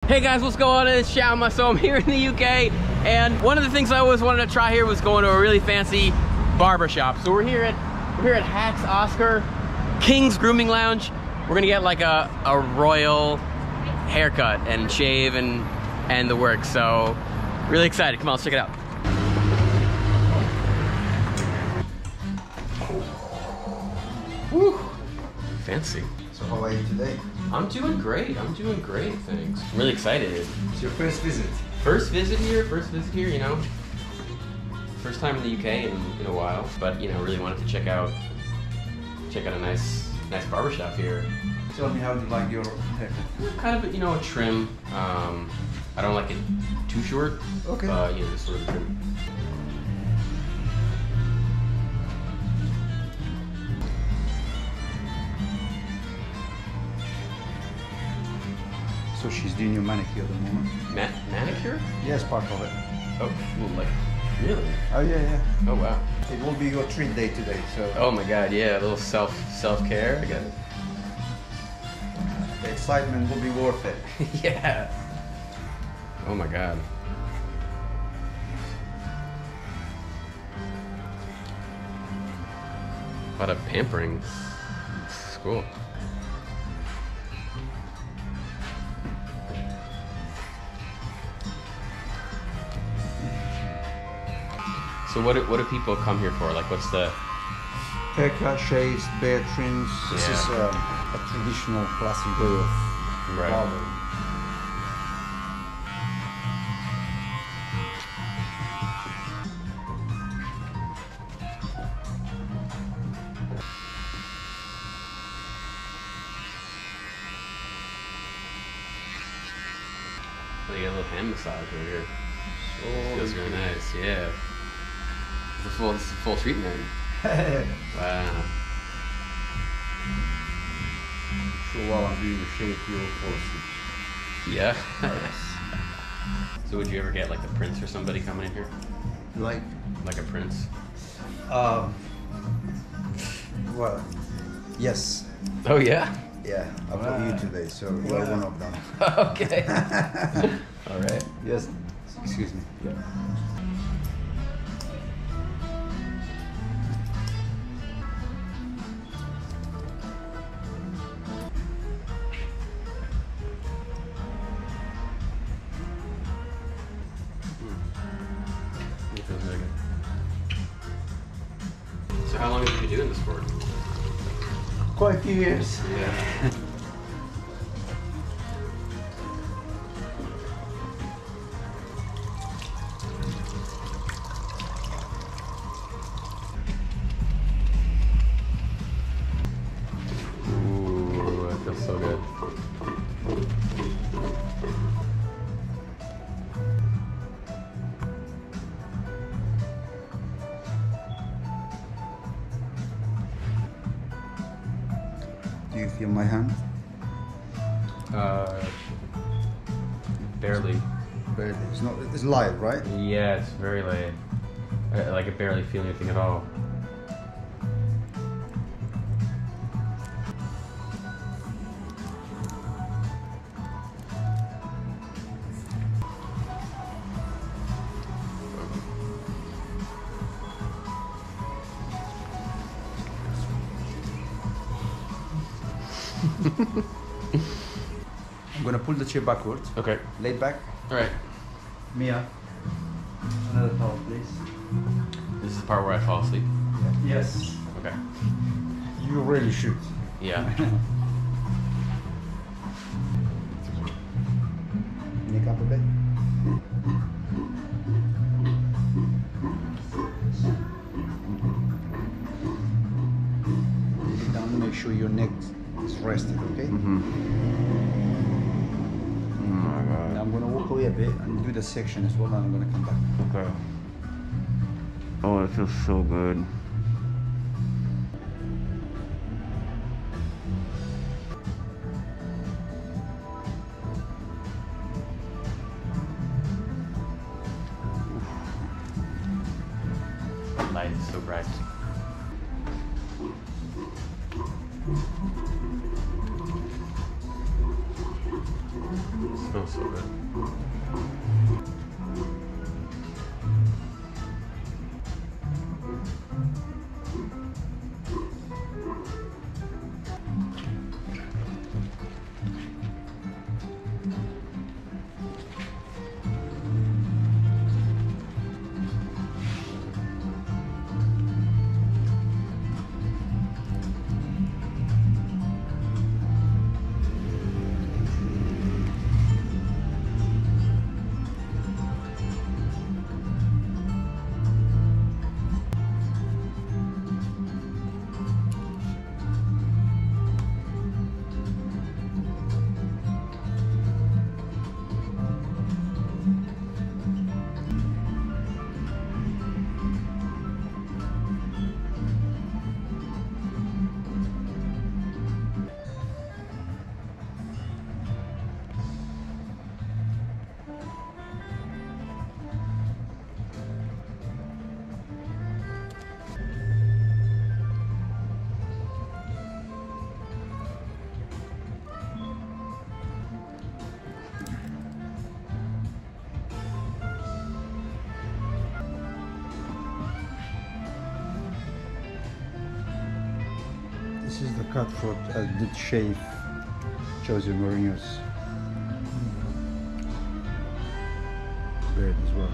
Hey guys, what's going on? It's Xiaomanyc. So I'm here in the UK, and one of the things I always wanted to try here was going to a really fancy barbershop. So we're here at Hacks Oscar King's Grooming Lounge. We're gonna get like a royal haircut and shave and the works. So really excited. Come on, let's check it out. Woo! Fancy. So how are you today? I'm doing great. Thanks. I'm really excited. It's your first visit. First visit here, you know. First time in the UK in a while, but you know, really wanted to check out a nice barbershop here. Tell me how you like your haircut. Kind of, you know, a trim. I don't like it too short. Okay. You know, just sort of a trim. So she's doing your manicure at the moment? Manicure? Yes, part of it. Oh, well, like, really? Oh yeah. Oh wow. It will be your treat day today, so. Oh my god, yeah, a little self-care. I got it. The excitement will be worth it. Yeah. Oh my god. A lot of pampering. It's cool. So what do people come here for? Like, what's the Haircut, shaves, beard trims. This is a traditional classic way of barbering. So you got a little hand massage over here. Oh, feels really nice, yeah. This is a full treatment. Wow. So while I'm doing the shave, you'll fall asleep. Yeah. So would you ever get like the prince or somebody coming in here? Like a prince? Well, yes. Oh yeah? Yeah, I've got you today, so you're one of them. Okay. All right. Yes. Excuse me. Yeah. It feels really good. So how long have you been doing this for? Quite a few years. Yeah. Ooh, that feels so good. Do you feel my hand? Barely. Barely. It's not. It's light, right? Yeah, it's very light. Like I barely feel anything at all. I'm gonna pull the chair backwards. Okay. Lay back. All right. Mia. Another towel, please. This is the part where I fall asleep. Yes. Okay. You really should. Yeah. Neck up a bit. Sit down. Make sure your neck is rested. Okay. Oh my god. Now I'm gonna walk away a bit and do the section as well, and I'm gonna come back. Okay. Oh, it feels so good. That light is so bright. It smells so good. This is the cutthroat did shave Xiaomanyc's beard as well.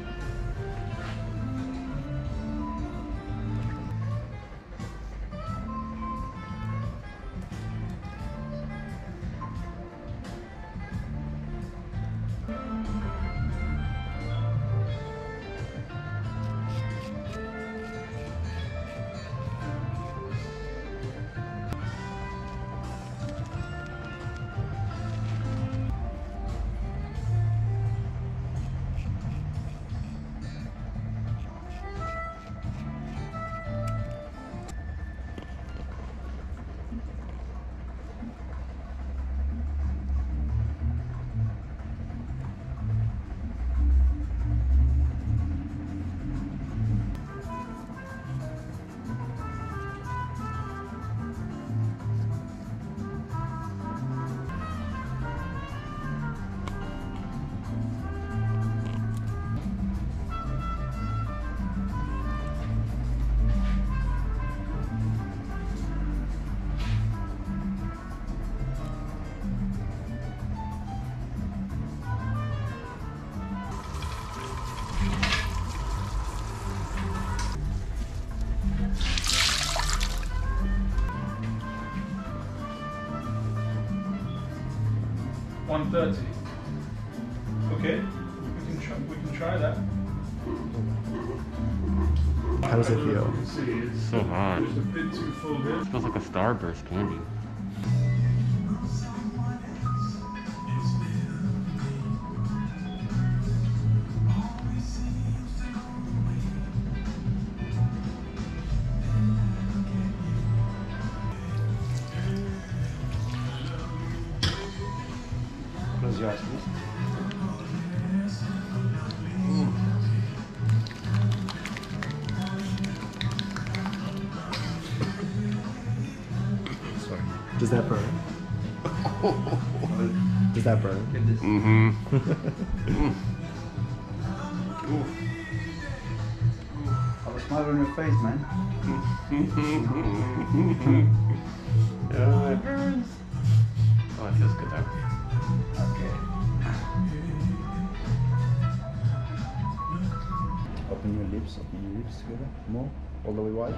$130. Okay, we can try that. How does it feel? You can see it's So hot. just a bit too full here. It smells like a Starburst candy. Close your eyes, please. Sorry. Does that burn? Does that burn? Mm-hmm. Have a smile on your face, man. Oh, it burns. Oh, it feels good though. Okay. Open your lips together. More. All the way wide.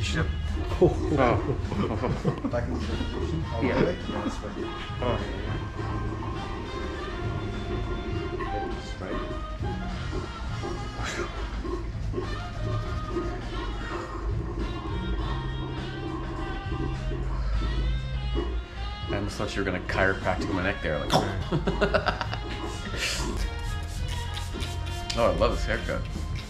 position. Back into the position. All the way. Yeah, this way. Oh. Straight. I almost thought you were gonna chiropractic my neck there. Like, oh, I love this haircut.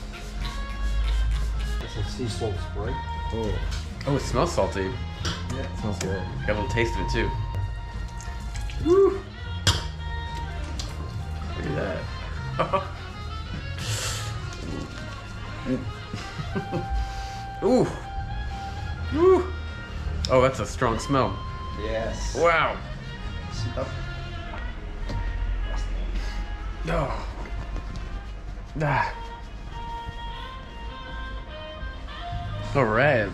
That's a sea salt spray. Oh, Oh, it smells salty. Yeah. it smells good. Got a little taste of it too. Woo! Look at that. Ooh. Ooh. Oh, that's a strong smell. Yes. Wow. Sit up. Oh. Ah. All right.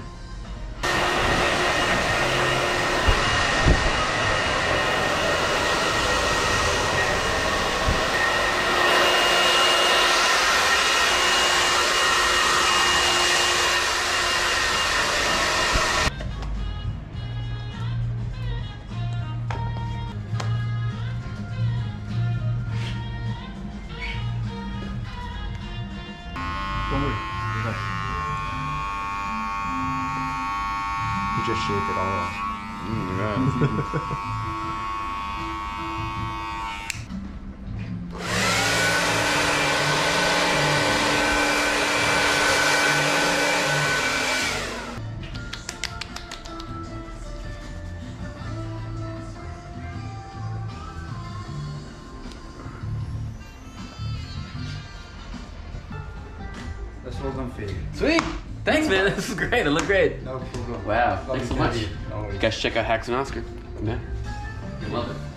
You just shaved it all off. That's all done for you. Sweet. Thanks, man. This is great. It looked great. No problem. Wow. Lovely Thanks so to much. have you. No worries. You guys check out Hacks and Oscar. Come down. You love it.